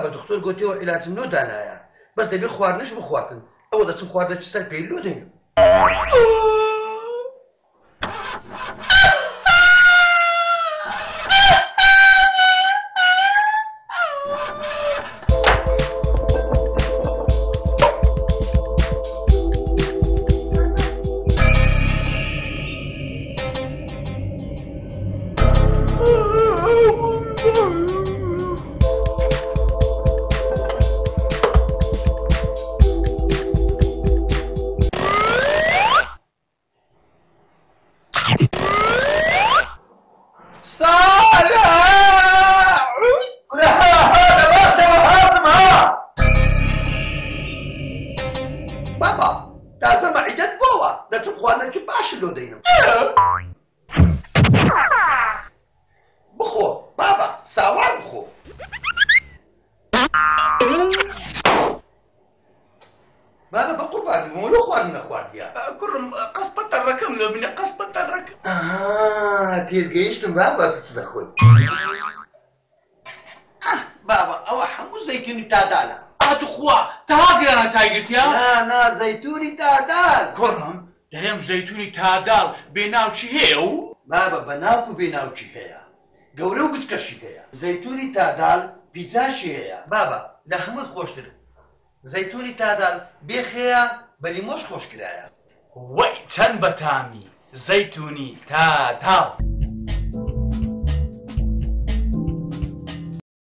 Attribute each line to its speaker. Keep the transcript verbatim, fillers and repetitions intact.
Speaker 1: بابە دکتۆر گوتیەوە عیلاجم نۆ دانایە بەس دەبێت خواردنش بخواتن ئەوە دەچم خواردنەکی سەر پێی لۆ دەینم تێرگەیشتم بابە کچ دەخۆی بابە ئەوە هەموو زەیتونی تادالە
Speaker 2: ئاتوخوا تەها گرانە تایگرتیا؟
Speaker 1: نا نا زەیتونی تادال
Speaker 2: کوڕم دەرێم زەیتونی تادال بێناوچی هەیە و؟
Speaker 1: بابە بەناوک و بێناوکی هەیە گەورە و بچکەشی هەیە زەیتونی تادال پیتزاشی هەیە بابە لە هەمووی خۆشتر زەیتونی تادال بێخەیە بە لیمۆش خۆشکرایە
Speaker 2: وەی چەند بەتامی زەیتونی تادال